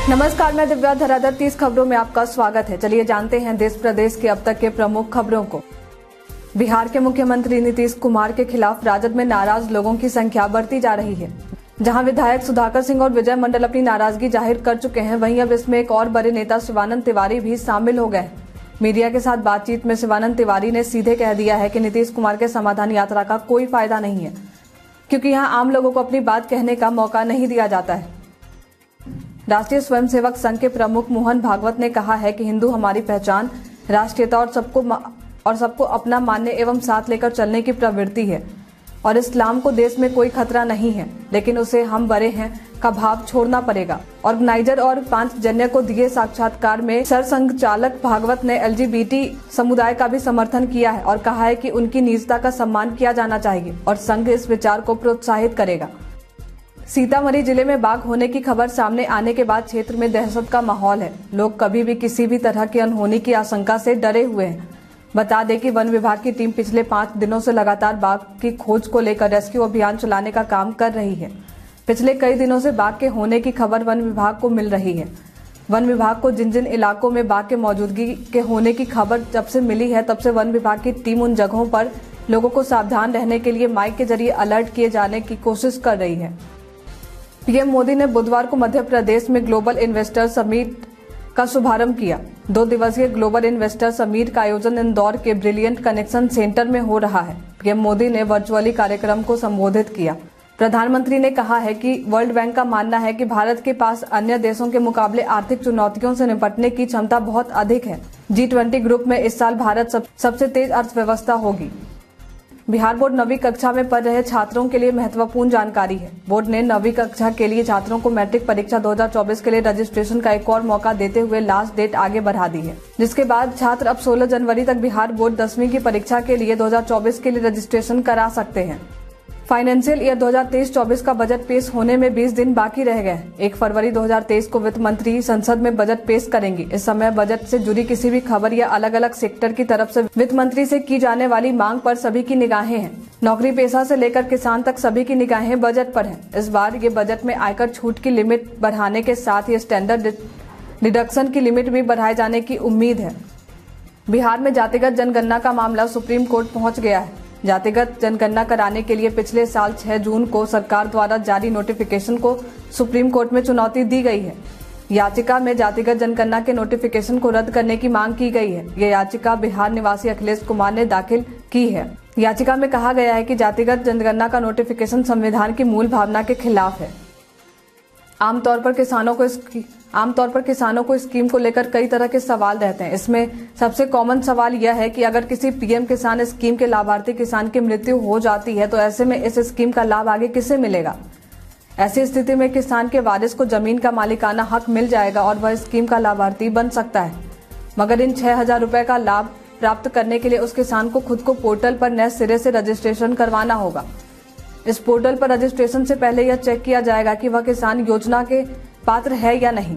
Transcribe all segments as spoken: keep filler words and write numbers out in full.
नमस्कार, मैं दिव्या धराधर। तीस खबरों में आपका स्वागत है। चलिए जानते हैं देश प्रदेश के अब तक के प्रमुख खबरों को। बिहार के मुख्यमंत्री नीतीश कुमार के खिलाफ राजद में नाराज लोगों की संख्या बढ़ती जा रही है। जहां विधायक सुधाकर सिंह और विजय मंडल अपनी नाराजगी जाहिर कर चुके हैं, वहीं अब इसमें एक और बड़े नेता शिवानंद तिवारी भी शामिल हो गए। मीडिया के साथ बातचीत में शिवानंद तिवारी ने सीधे कह दिया है कि नीतीश कुमार के समाधान यात्रा का कोई फायदा नहीं है, क्योंकि यहां आम लोगों को अपनी बात कहने का मौका नहीं दिया जाता है। राष्ट्रीय स्वयंसेवक संघ के प्रमुख मोहन भागवत ने कहा है कि हिंदू हमारी पहचान, राष्ट्रीयता और सबको और सबको अपना मानने एवं साथ लेकर चलने की प्रवृत्ति है और इस्लाम को देश में कोई खतरा नहीं है, लेकिन उसे हम बड़े हैं का भाव छोड़ना पड़ेगा। ऑर्गेनाइजर और पांचजन्य को दिए साक्षात्कार में सरसंघचालक भागवत ने एलजीबीटी समुदाय का भी समर्थन किया है और कहा है कि उनकी निजता का सम्मान किया जाना चाहिए और संघ इस विचार को प्रोत्साहित करेगा। सीतामढ़ी जिले में बाघ होने की खबर सामने आने के बाद क्षेत्र में दहशत का माहौल है। लोग कभी भी किसी भी तरह की अनहोनी की आशंका से डरे हुए हैं। बता दें कि वन विभाग की टीम पिछले पाँच दिनों से लगातार बाघ की खोज को लेकर रेस्क्यू अभियान चलाने का काम कर रही है। पिछले कई दिनों से बाघ के होने की खबर वन विभाग को मिल रही है। वन विभाग को जिन जिन इलाकों में बाघ के मौजूदगी के होने की खबर जब से मिली है, तब से वन विभाग की टीम उन जगहों पर लोगों को सावधान रहने के लिए माइक के जरिए अलर्ट किए जाने की कोशिश कर रही है। पीएम मोदी ने बुधवार को मध्य प्रदेश में ग्लोबल इन्वेस्टर समिट का शुभारंभ किया। दो दिवसीय ग्लोबल इन्वेस्टर समिट का आयोजन इंदौर के ब्रिलियंट कनेक्शन सेंटर में हो रहा है। पीएम मोदी ने वर्चुअली कार्यक्रम को संबोधित किया। प्रधानमंत्री ने कहा है कि वर्ल्ड बैंक का मानना है कि भारत के पास अन्य देशों के मुकाबले आर्थिक चुनौतियों से निपटने की क्षमता बहुत अधिक है। जी ट्वेंटी ग्रुप में इस साल भारत सब, सबसे तेज अर्थव्यवस्था होगी। बिहार बोर्ड नवीं कक्षा में पढ़ रहे छात्रों के लिए महत्वपूर्ण जानकारी है। बोर्ड ने नवीं कक्षा के लिए छात्रों को मैट्रिक परीक्षा दो हज़ार चौबीस के लिए रजिस्ट्रेशन का एक और मौका देते हुए लास्ट डेट आगे बढ़ा दी है, जिसके बाद छात्र अब सोलह जनवरी तक बिहार बोर्ड दसवीं की परीक्षा के लिए दो हज़ार चौबीस के लिए रजिस्ट्रेशन करा सकते हैं। फाइनेंशियल ईयर दो हज़ार तेईस चौबीस का बजट पेश होने में बीस दिन बाकी रह गए। एक फरवरी दो हज़ार तेईस को वित्त मंत्री संसद में बजट पेश करेंगी। इस समय बजट से जुड़ी किसी भी खबर या अलग अलग सेक्टर की तरफ से वित्त मंत्री से की जाने वाली मांग पर सभी की निगाहें हैं। नौकरी पेशा से लेकर किसान तक सभी की निगाहें बजट पर हैं। इस बार ये बजट में आयकर छूट की लिमिट बढ़ाने के साथ ही स्टैंडर्ड डिडक्शन की लिमिट भी बढ़ाए जाने की उम्मीद है। बिहार में जातिगत जनगणना का मामला सुप्रीम कोर्ट पहुंच गया है। जातिगत जनगणना कराने के लिए पिछले साल छह जून को सरकार द्वारा जारी नोटिफिकेशन को सुप्रीम कोर्ट में चुनौती दी गई है। याचिका में जातिगत जनगणना के नोटिफिकेशन को रद्द करने की मांग की गई है। यह याचिका बिहार निवासी अखिलेश कुमार ने दाखिल की है। याचिका में कहा गया है कि जातिगत जनगणना का नोटिफिकेशन संविधान की मूल भावना के खिलाफ है। आमतौर पर किसानों को इसकी आमतौर पर किसानों को स्कीम को लेकर कई तरह के सवाल रहते हैं। इसमें सबसे कॉमन सवाल यह है कि अगर किसी पीएम किसान स्कीम के लाभार्थी किसान की मृत्यु हो जाती है तो ऐसे में इस स्कीम का लाभ आगे किसे मिलेगा। ऐसी स्थिति में किसान के वारिस को जमीन का मालिकाना हक मिल जाएगा और वह स्कीम का लाभार्थी बन सकता है, मगर इन छह हजार रुपए का लाभ प्राप्त करने के लिए उस किसान को खुद को पोर्टल पर नए सिरे से रजिस्ट्रेशन करवाना होगा। इस पोर्टल पर रजिस्ट्रेशन से पहले यह चेक किया जाएगा कि वह किसान योजना के पात्र है या नहीं।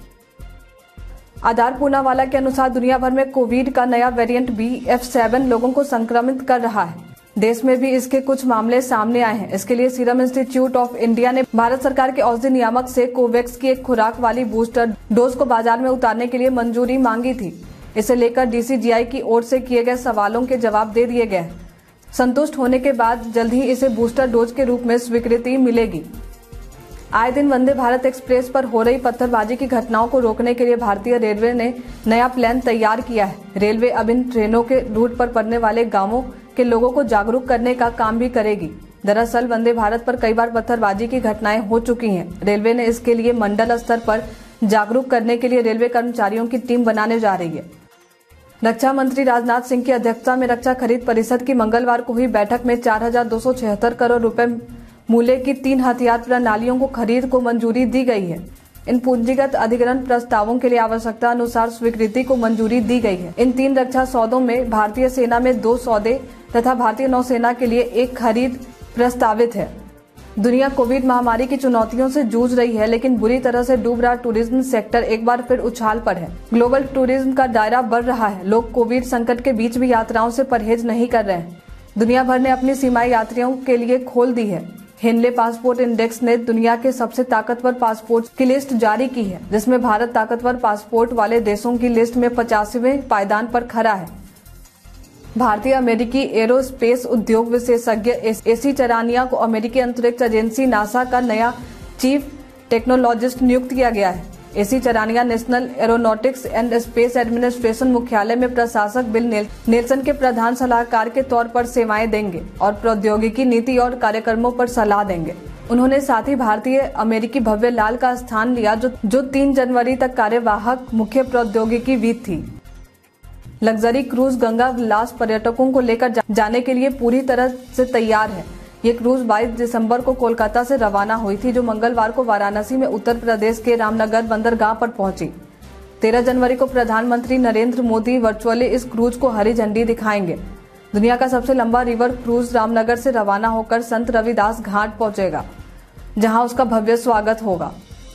आधार पूनावाला के अनुसार दुनिया भर में कोविड का नया वेरिएंट बी एफ सेवन लोगों को संक्रमित कर रहा है। देश में भी इसके कुछ मामले सामने आए हैं। इसके लिए सीरम इंस्टीट्यूट ऑफ इंडिया ने भारत सरकार के औषधि नियामक से कोवैक्स की एक खुराक वाली बूस्टर डोज को बाजार में उतारने के लिए मंजूरी मांगी थी। इसे लेकर डीसीजीआई की ओर से किए गए सवालों के जवाब दे दिए गए। संतुष्ट होने के बाद जल्द ही इसे बूस्टर डोज के रूप में स्वीकृति मिलेगी। आए दिन वंदे भारत एक्सप्रेस पर हो रही पत्थरबाजी की घटनाओं को रोकने के लिए भारतीय रेलवे ने नया प्लान तैयार किया है। रेलवे अब इन ट्रेनों के रूट पर पड़ने वाले गांवों के लोगों को जागरूक करने का काम भी करेगी। दरअसल वंदे भारत पर कई बार पत्थरबाजी की घटनाएं हो चुकी हैं। रेलवे ने इसके लिए मंडल स्तर पर जागरूक करने के लिए रेलवे कर्मचारियों की टीम बनाने जा रही है। रक्षा मंत्री राजनाथ सिंह की अध्यक्षता में रक्षा खरीद परिषद की मंगलवार को हुई बैठक में चार हजार दो सौ छिहत्तर करोड़ रुपए मूल्य की तीन हथियार प्रणालियों को खरीद को मंजूरी दी गई है। इन पूंजीगत अधिग्रहण प्रस्तावों के लिए आवश्यकता अनुसार स्वीकृति को मंजूरी दी गई है। इन तीन रक्षा सौदों में भारतीय सेना में दो सौदे तथा भारतीय नौसेना के लिए एक खरीद प्रस्तावित है। दुनिया कोविड महामारी की चुनौतियों से जूझ रही है, लेकिन बुरी तरह से डूब रहा टूरिज्म सेक्टर एक बार फिर उछाल पर है। ग्लोबल टूरिज्म का दायरा बढ़ रहा है। लोग कोविड संकट के बीच भी यात्राओं से परहेज नहीं कर रहे हैं। दुनिया भर ने अपनी सीमाएं यात्रियों के लिए खोल दी है। हेनले पासपोर्ट इंडेक्स ने दुनिया के सबसे ताकतवर पासपोर्ट की लिस्ट जारी की है, जिसमें भारत ताकतवर पासपोर्ट वाले देशों की लिस्ट में पचासीवें पायदान पर खड़ा है। भारतीय अमेरिकी एरोस्पेस उद्योग विशेषज्ञ एसी चरानिया को अमेरिकी अंतरिक्ष एजेंसी नासा का नया चीफ टेक्नोलॉजिस्ट नियुक्त किया गया है। A C Charania National Aeronautics and Space Administration मुख्यालय में प्रशासक बिल नेल्सन के प्रधान सलाहकार के तौर पर सेवाएं देंगे और प्रौद्योगिकी नीति और कार्यक्रमों पर सलाह देंगे। उन्होंने साथ ही भारतीय अमेरिकी भव्य लाल का स्थान लिया, जो जो तीन जनवरी तक कार्यवाहक मुख्य प्रौद्योगिकीविद थी। लग्जरी क्रूज गंगा विलास पर्यटकों को लेकर जा, जाने के लिए पूरी तरह से तैयार है। ये क्रूज बाईस दिसंबर को कोलकाता से रवाना हुई थी, जो मंगलवार को वाराणसी में उत्तर प्रदेश के रामनगर बंदरगाह पर पहुंची। तेरह जनवरी को प्रधानमंत्री नरेंद्र मोदी वर्चुअली इस क्रूज को हरी झंडी दिखाएंगे। दुनिया का सबसे लंबा रिवर क्रूज रामनगर से रवाना होकर संत रविदास घाट पहुंचेगा, जहां उसका भव्य स्वागत होगा।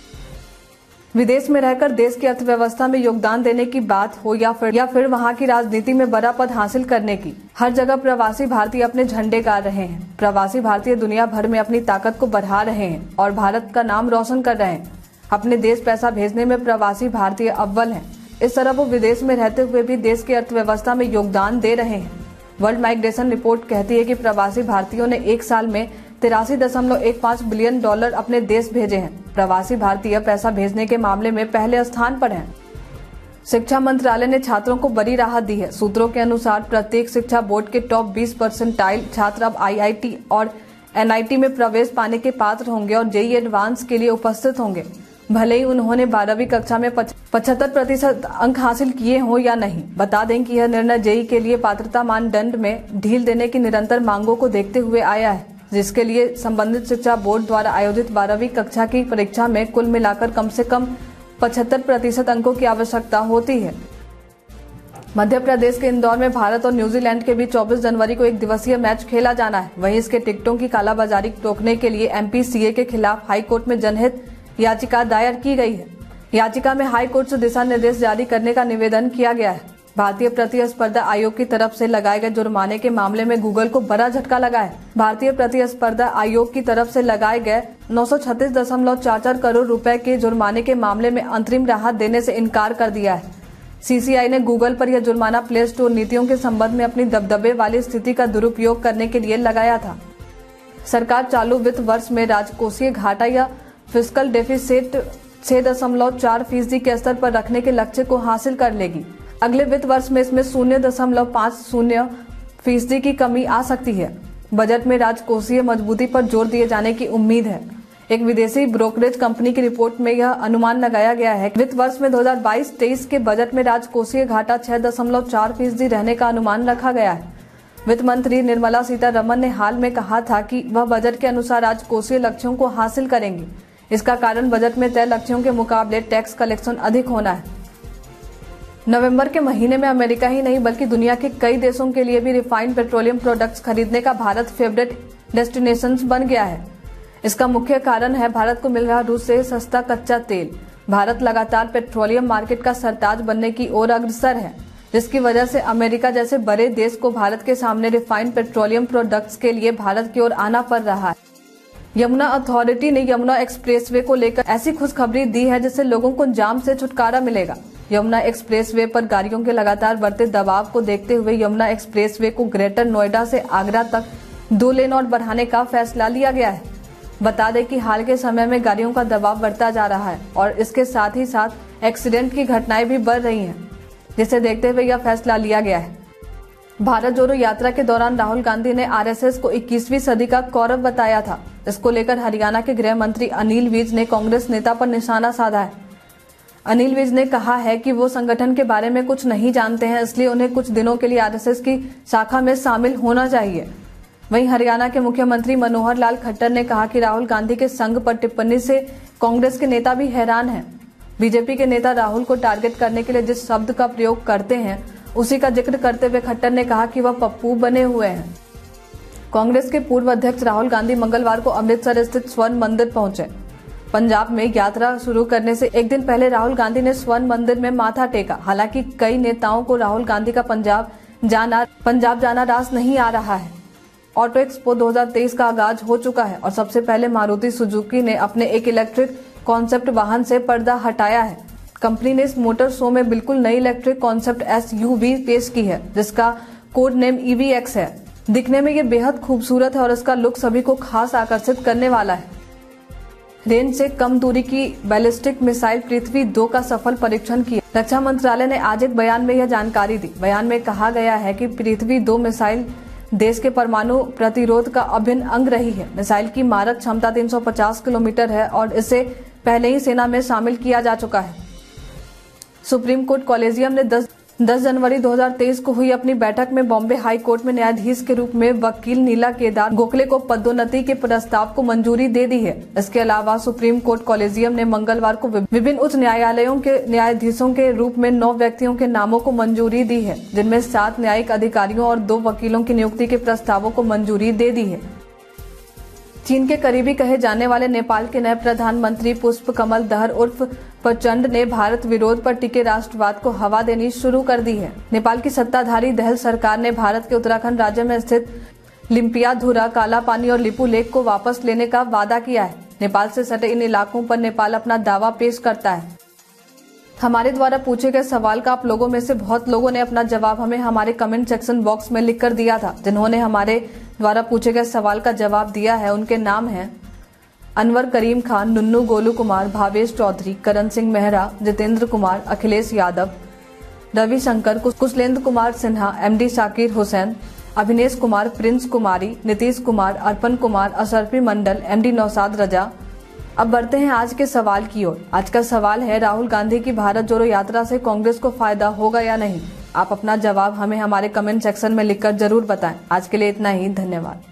विदेश में रहकर देश की अर्थव्यवस्था में योगदान देने की बात हो या फिर या फिर वहां की राजनीति में बड़ा पद हासिल करने की, हर जगह प्रवासी भारतीय अपने झंडे गाड़ रहे हैं। प्रवासी भारतीय दुनिया भर में अपनी ताकत को बढ़ा रहे हैं और भारत का नाम रोशन कर रहे हैं। अपने देश पैसा भेजने में प्रवासी भारतीय अव्वल हैं। इस तरह वो विदेश में रहते हुए भी देश की अर्थव्यवस्था में योगदान दे रहे हैं। वर्ल्ड माइग्रेशन रिपोर्ट कहती है कि प्रवासी भारतीयों ने एक साल में तिरासी दशमलव एक पाँच बिलियन डॉलर अपने देश भेजे हैं। प्रवासी भारतीय पैसा भेजने के मामले में पहले स्थान पर हैं। शिक्षा मंत्रालय ने छात्रों को बड़ी राहत दी है। सूत्रों के अनुसार प्रत्येक शिक्षा बोर्ड के टॉप बीस परसेंटाइल छात्र अब आईआईटी और एनआईटी में प्रवेश पाने के पात्र होंगे और जेईई एडवांस के लिए उपस्थित होंगे, भले ही उन्होंने बारहवीं कक्षा में पचहत्तर प्रतिशत अंक हासिल किए हों या नहीं। बता दें कि यह निर्णय जेईई के लिए पात्रता मानदंड में ढील देने की निरंतर मांगों को देखते हुए आया है, जिसके लिए संबंधित शिक्षा बोर्ड द्वारा आयोजित बारहवीं कक्षा की परीक्षा में कुल मिलाकर कम से कम पचहत्तर प्रतिशत अंकों की आवश्यकता होती है। मध्य प्रदेश के इंदौर में भारत और न्यूजीलैंड के बीच चौबीस जनवरी को एक दिवसीय मैच खेला जाना है। वहीं इसके टिकटों की कालाबाजारी रोकने के लिए एमपीसीए के खिलाफ हाईकोर्ट में जनहित याचिका दायर की गई है। याचिका में हाईकोर्ट से दिशा निर्देश जारी करने का निवेदन किया गया है। भारतीय प्रतिस्पर्धा आयोग की तरफ से लगाए गए जुर्माने के मामले में गूगल को बड़ा झटका लगा है। भारतीय प्रतिस्पर्धा आयोग की तरफ से लगाए गए नौ सौ छत्तीस दशमलव चार चार करोड़ रुपए के जुर्माने के मामले में अंतरिम राहत देने से इनकार कर दिया है। सीसीआई ने गूगल पर यह जुर्माना प्ले स्टोर नीतियों के संबंध में अपनी दबदबे वाली स्थिति का दुरुपयोग करने के लिए लगाया था। सरकार चालू वित्त वर्ष में राजकोषीय घाटा या फिस्कल डेफिसिट छह दशमलव चार फीसदी के स्तर पर रखने के लक्ष्य को हासिल कर लेगी। अगले वित्त वर्ष में इसमें शून्य दशमलव पाँच शून्य फीसदी की कमी आ सकती है। बजट में राजकोषीय मजबूती पर जोर दिए जाने की उम्मीद है। एक विदेशी ब्रोकरेज कंपनी की रिपोर्ट में यह अनुमान लगाया गया है कि वित्त वर्ष में दो हज़ार बाईस तेईस के बजट में राजकोषीय घाटा छह दशमलव चार फीसदी रहने का अनुमान रखा गया है। वित्त मंत्री निर्मला सीतारमण ने हाल में कहा था कि वह बजट के अनुसार राजकोषीय लक्ष्यों को हासिल करेंगी। इसका कारण बजट में तय लक्ष्यों के मुकाबले टैक्स कलेक्शन अधिक होना है। नवंबर के महीने में अमेरिका ही नहीं बल्कि दुनिया के कई देशों के लिए भी रिफाइंड पेट्रोलियम प्रोडक्ट्स खरीदने का भारत फेवरेट डेस्टिनेशन बन गया है। इसका मुख्य कारण है भारत को मिल रहा रूस से सस्ता कच्चा तेल। भारत लगातार पेट्रोलियम मार्केट का सरताज बनने की ओर अग्रसर है, जिसकी वजह से अमेरिका जैसे बड़े देश को भारत के सामने रिफाइंड पेट्रोलियम प्रोडक्ट्स के लिए भारत की ओर आना पड़ रहा है। यमुना अथॉरिटी ने यमुना एक्सप्रेसवे को लेकर ऐसी खुशखबरी दी है जिससे लोगों को जाम से छुटकारा मिलेगा। यमुना एक्सप्रेसवे पर गाड़ियों के लगातार बढ़ते दबाव को देखते हुए यमुना एक्सप्रेसवे को ग्रेटर नोएडा से आगरा तक दो लेन और बढ़ाने का फैसला लिया गया है। बता दें कि हाल के समय में गाड़ियों का दबाव बढ़ता जा रहा है और इसके साथ ही साथ एक्सीडेंट की घटनाएं भी बढ़ रही हैं, जिसे देखते हुए यह फैसला लिया गया है। भारत जोड़ो यात्रा के दौरान राहुल गांधी ने आरएसएस को इक्कीसवीं सदी का कौरव बताया था। इसको लेकर हरियाणा के गृह मंत्री अनिल विज ने कांग्रेस नेता पर निशाना साधा है। अनिल विज ने कहा है कि वो संगठन के बारे में कुछ नहीं जानते हैं, इसलिए उन्हें कुछ दिनों के लिए आरएसएस की शाखा में शामिल होना चाहिए। वहीं हरियाणा के मुख्यमंत्री मनोहर लाल खट्टर ने कहा कि राहुल गांधी के संघ पर टिप्पणी से कांग्रेस के नेता भी हैरान हैं। बीजेपी के नेता राहुल को टारगेट करने के लिए जिस शब्द का प्रयोग करते हैं उसी का जिक्र करते हुए खट्टर ने कहा कि वह पप्पू बने हुए हैं। कांग्रेस के पूर्व अध्यक्ष राहुल गांधी मंगलवार को अमृतसर स्थित स्वर्ण मंदिर पहुंचे। पंजाब में यात्रा शुरू करने से एक दिन पहले राहुल गांधी ने स्वर्ण मंदिर में माथा टेका। हालांकि कई नेताओं को राहुल गांधी का पंजाब जाना पंजाब जाना रास नहीं आ रहा है ऑटो एक्सपो दो हज़ार तेईस का आगाज हो चुका है और सबसे पहले मारुति सुजुकी ने अपने एक इलेक्ट्रिक कॉन्सेप्ट वाहन से पर्दा हटाया है। कंपनी ने इस मोटर शो में बिल्कुल नई इलेक्ट्रिक कॉन्सेप्ट एसयूवी पेश की है, जिसका code name E V X है। दिखने में ये बेहद खूबसूरत है और इसका लुक सभी को खास आकर्षित करने वाला है। रेंज से कम दूरी की बैलिस्टिक मिसाइल पृथ्वी दो का सफल परीक्षण किया। रक्षा मंत्रालय ने आज एक बयान में यह जानकारी दी। बयान में कहा गया है कि पृथ्वी दो मिसाइल देश के परमाणु प्रतिरोध का अभिन्न अंग रही है। मिसाइल की मारक क्षमता तीन सौ पचास किलोमीटर है और इसे पहले ही सेना में शामिल किया जा चुका है। सुप्रीम कोर्ट कॉलेजियम ने दस जनवरी दो हज़ार तेईस को हुई अपनी बैठक में बॉम्बे हाई कोर्ट में न्यायाधीश के रूप में वकील नीला केदार गोखले को पदोन्नति के प्रस्ताव को मंजूरी दे दी है। इसके अलावा सुप्रीम कोर्ट कॉलेजियम ने मंगलवार को विभिन्न उच्च न्यायालयों के न्यायाधीशों के रूप में नौ व्यक्तियों के नामों को मंजूरी दी है, जिनमें सात न्यायिक अधिकारियों और दो वकीलों की नियुक्ति के प्रस्तावों को मंजूरी दे दी है। चीन के करीबी कहे जाने वाले नेपाल के नए प्रधानमंत्री पुष्प कमल दहर उर्फ प्रचंड ने भारत विरोध पर टिके राष्ट्रवाद को हवा देनी शुरू कर दी है। नेपाल की सत्ताधारी दहल सरकार ने भारत के उत्तराखंड राज्य में स्थित लिम्पियाधुरा, काला पानी और लिपू लेक को वापस लेने का वादा किया है। नेपाल से सटे इन इलाकों पर नेपाल अपना दावा पेश करता है। हमारे द्वारा पूछे गए सवाल का आप लोगों में से बहुत लोगों ने अपना जवाब हमें हमारे कमेंट सेक्शन बॉक्स में लिखकर दिया था। जिन्होंने हमारे द्वारा पूछे गए सवाल का जवाब दिया है उनके नाम हैं Anwar Karim Khan, Nunnu Golu Kumar, Bhavesh Chaudhary, Karan Singh Mehra, Jitendra Kumar, Akhilesh Yadav, Ravishankar, Kushlendra Kumar Sinha, MD Shakir Hussain, Abhinesh Kumar, Prince Kumari, Nitish Kumar, Arpan Kumar, Asharfi Mandal, MD Naushad Raza. अब बढ़ते हैं आज के सवाल की ओर। आज का सवाल है, राहुल गांधी की भारत जोड़ो यात्रा से कांग्रेस को फायदा होगा या नहीं? आप अपना जवाब हमें हमारे कमेंट सेक्शन में लिखकर जरूर बताएं। आज के लिए इतना ही, धन्यवाद।